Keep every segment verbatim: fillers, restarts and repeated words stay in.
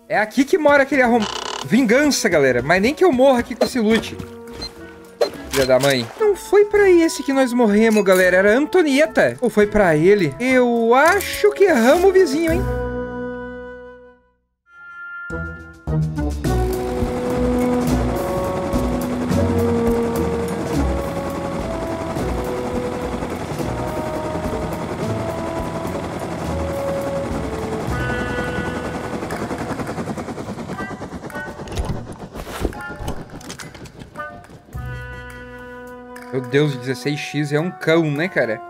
É aqui que mora aquele arrom... Vingança, galera. Mas nem que eu morra aqui com esse loot. Filha da mãe. Não foi pra esse que nós morremos, galera. Era Antonieta. Ou foi pra ele? Eu acho que erramos o vizinho, hein? Meu Deus, dezesseis x é um cão, né, cara?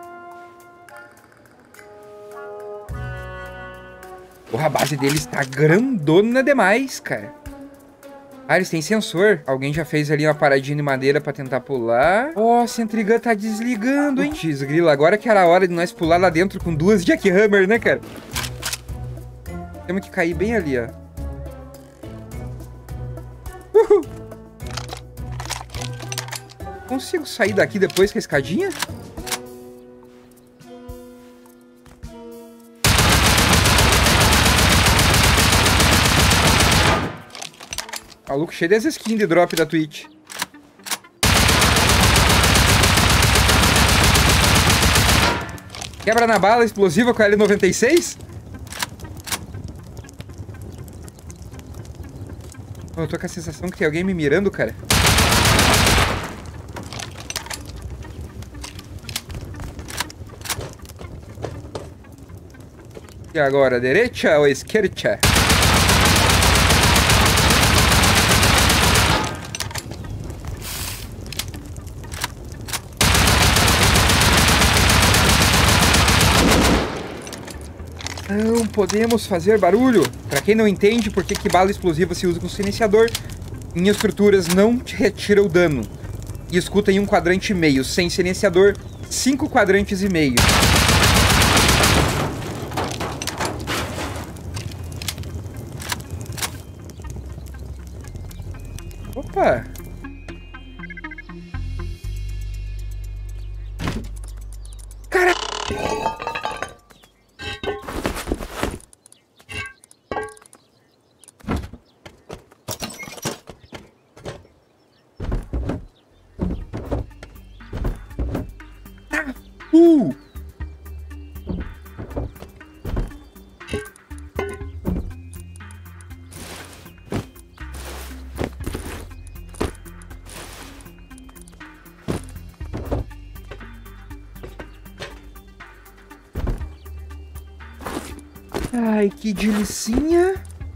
Porra, a base deles tá grandona demais, cara. Ah, eles têm sensor. Alguém já fez ali uma paradinha de madeira pra tentar pular. Ó, oh, Centrigun tá desligando, hein? Putz, grila, agora que era a hora de nós pular lá dentro com duas Jackhammer, né, cara? Temos que cair bem ali, ó. Uhul! Consigo sair daqui depois com a escadinha? Maluco cheio dessas skins de drop da Twitch. Quebra na bala explosiva com a L noventa e seis? Eu tô com a sensação que tem alguém me mirando, cara. E agora, direita ou esquerda? Não podemos fazer barulho. Pra quem não entende por que, que bala explosiva se usa com silenciador, em estruturas não te retira o dano. E escuta em um quadrante e meio. Sem silenciador, cinco quadrantes e meio. Opa! Cara... Uh! Ai, que delicinha.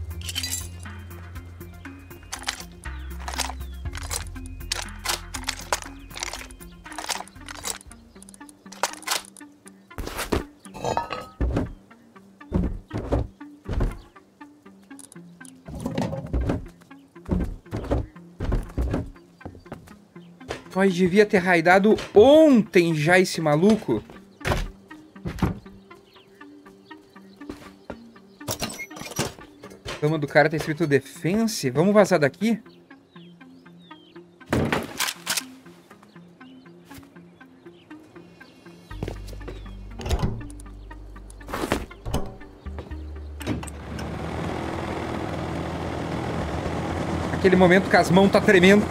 Nós devia ter raidado ontem já esse maluco. A cama do cara tá escrito defense. Vamos vazar daqui? Aquele momento que as mãos tá tremendo.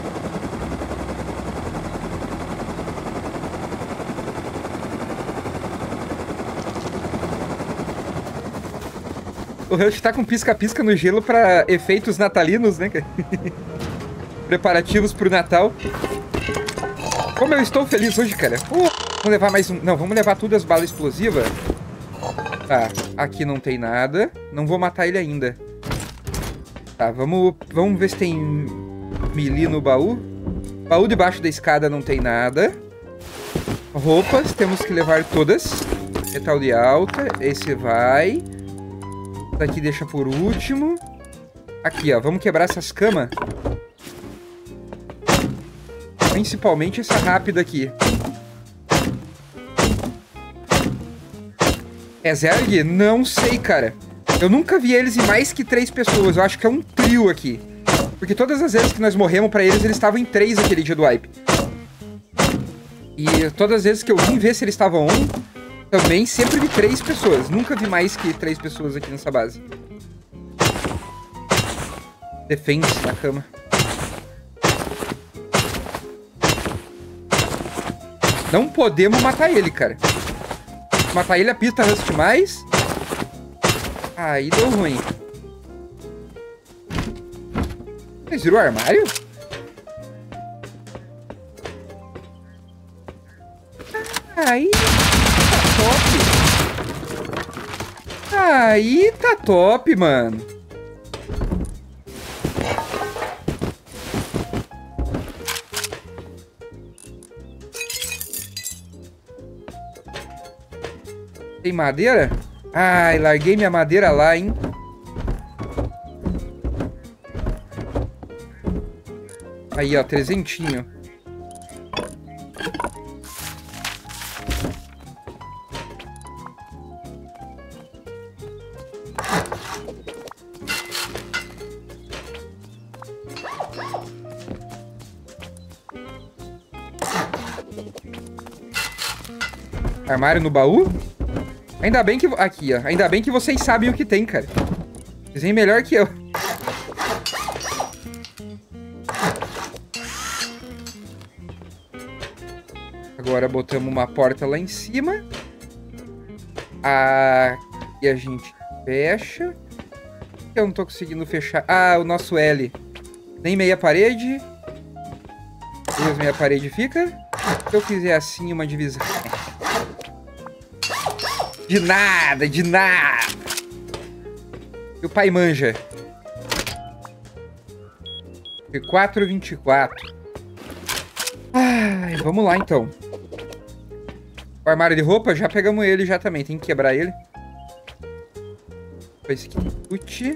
O Rush tá com pisca-pisca no gelo pra efeitos natalinos, né? Preparativos pro Natal. Como eu estou feliz hoje, cara. Uh, vamos levar mais um... Não, vamos levar tudo as balas explosivas. Tá, aqui não tem nada. Não vou matar ele ainda. Tá, vamos, vamos ver se tem melee no baú. Baú debaixo da escada não tem nada. Roupas, temos que levar todas. Metal de alta, esse vai... Daqui deixa por último. Aqui, ó. Vamos quebrar essas camas. Principalmente essa rápida aqui. É Zerg? Não sei, cara. Eu nunca vi eles em mais que três pessoas. Eu acho que é um trio aqui. Porque todas as vezes que nós morremos pra eles, eles estavam em três aquele dia do wipe. E todas as vezes que eu vim ver se eles estavam on... Também sempre vi três pessoas. Nunca vi mais que três pessoas aqui nessa base. Defense na cama. Não podemos matar ele, cara. Matar ele, a pista rust mais. Aí deu ruim. Vocês viram o armário? Aí tá top. Aí tá top, mano. Tem madeira? Ai, larguei minha madeira lá, hein? Aí, ó, trezentinho. Armário no baú? Ainda bem que... Aqui, ó. Ainda bem que vocês sabem o que tem, cara. Vocês veem melhor que eu. Agora botamos uma porta lá em cima. Aqui a gente fecha. Eu não tô conseguindo fechar. Ah, o nosso L. Nem meia parede. Deus, meia parede fica. Se eu fizer assim, uma divisão... De nada, de nada. E o pai manja. quatro, vinte e quatro. Ai, vamos lá então. O armário de roupa, já pegamos ele já também. Tem que quebrar ele. Depois que chute.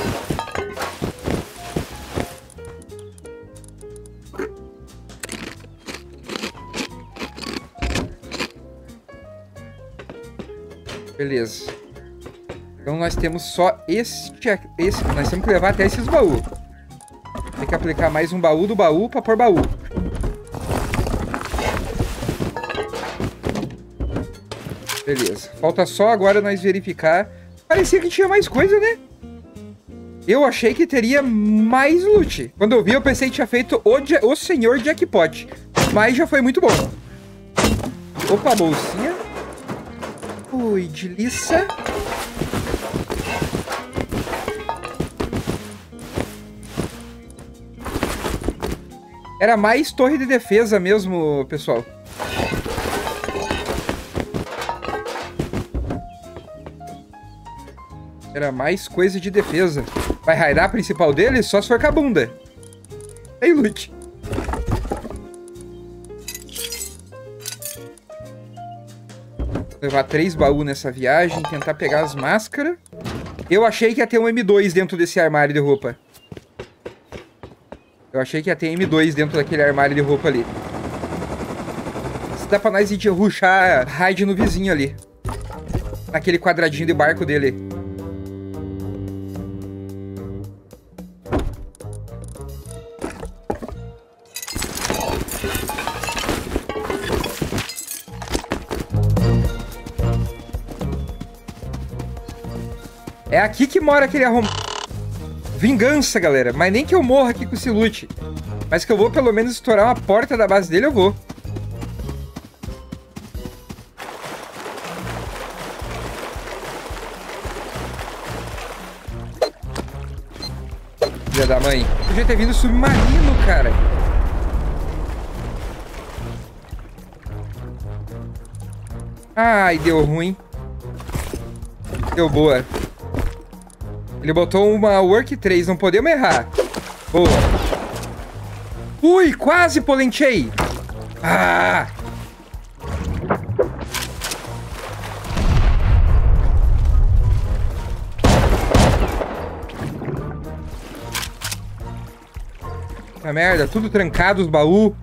Beleza. Então nós temos só este, esse. Nós temos que levar até esses baús. Tem que aplicar mais um baú do baú pra pôr baú. Beleza. Falta só agora nós verificar. Parecia que tinha mais coisa, né? Eu achei que teria mais loot. Quando eu vi, eu pensei que tinha feito o, o senhor jackpot. Mas já foi muito bom. Opa, bolsinha. Ui, delícia. Era mais torre de defesa mesmo, pessoal. Era mais coisa de defesa. Vai raidar a principal dele só se for com a bunda. Tem loot. Levar três baús nessa viagem, tentar pegar as máscaras. Eu achei que ia ter um M dois dentro desse armário de roupa. Eu achei que ia ter M dois dentro daquele armário de roupa ali. Se dá pra nós ir rushar raid no vizinho ali. Naquele quadradinho de barco dele. É aqui que mora aquele arrombado. Vingança, galera. Mas nem que eu morra aqui com esse loot. Mas que eu vou pelo menos estourar uma porta da base dele, eu vou. Filha da mãe. Podia ter vindo submarino, cara. Ai, deu ruim. Deu boa. Ele botou uma work três, não podemos errar. Boa. Ui, quase polenchei. Ah! Puta merda, tudo trancado os baús.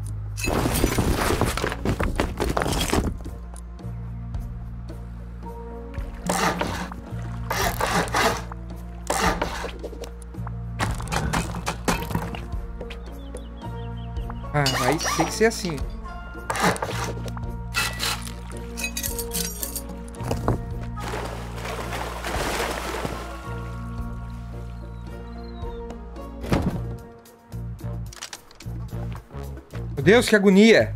Ah, vai ter que ser assim. Deus, que agonia.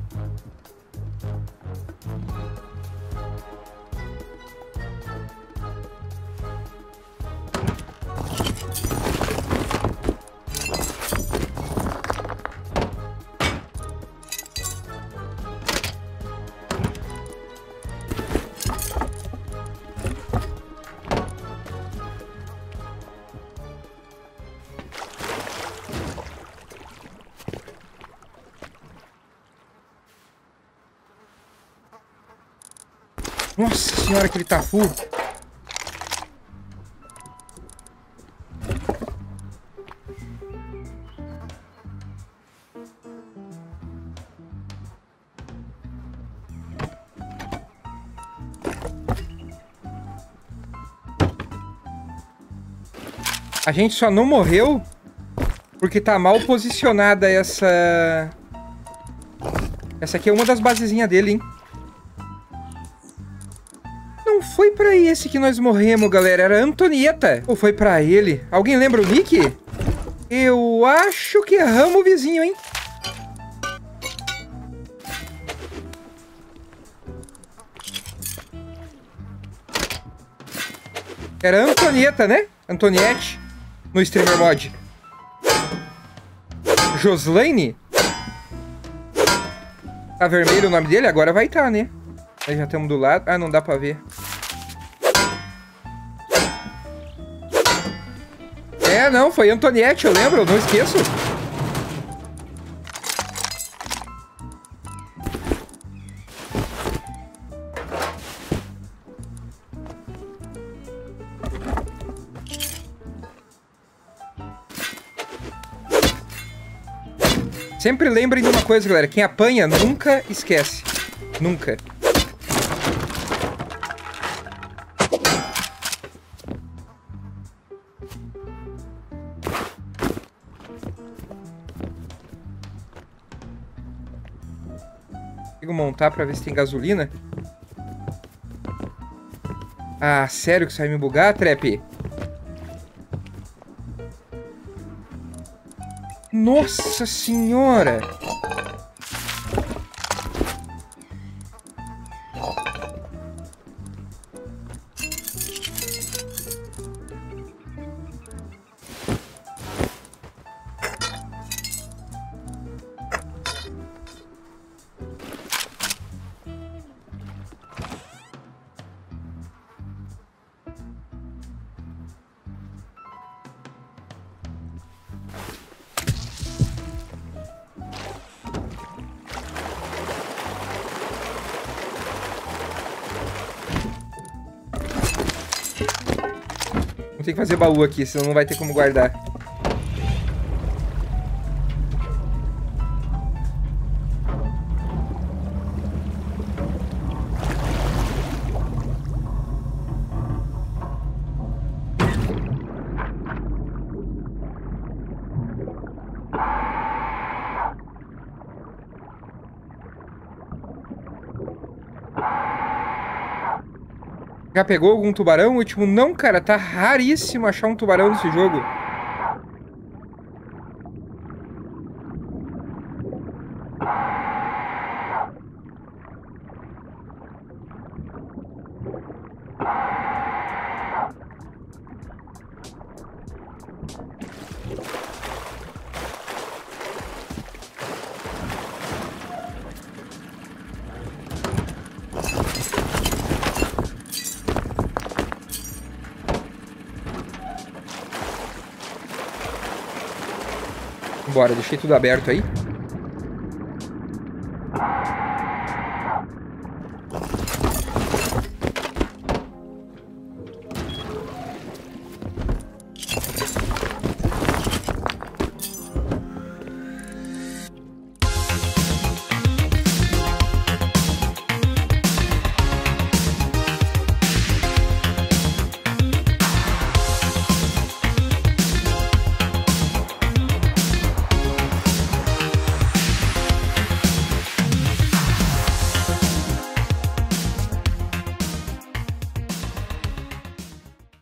Nossa senhora, que ele tá full. A gente só não morreu porque tá mal posicionada essa... Essa aqui é uma das basezinhas dele, hein? Não foi pra esse que nós morremos, galera. Era a Antonieta. Ou foi pra ele? Alguém lembra o nick? Eu acho que erramos o vizinho, hein? Era a Antonieta, né? Antoniette. No Streamer Mod. Joslaine? Tá vermelho o nome dele? Agora vai estar, né? Nós já estamos do lado. Ah, não dá pra ver. É, não, foi Antoniette, eu lembro, eu não esqueço. Sempre lembrem de uma coisa, galera. Quem apanha nunca esquece. Nunca. Consigo montar pra ver se tem gasolina. Ah, sério que você vai me bugar, Trap? Nossa senhora! Vou ter que fazer baú aqui, senão não vai ter como guardar. Já pegou algum tubarão? O último não, cara. Tá raríssimo achar um tubarão nesse jogo. Bora, deixei tudo aberto aí.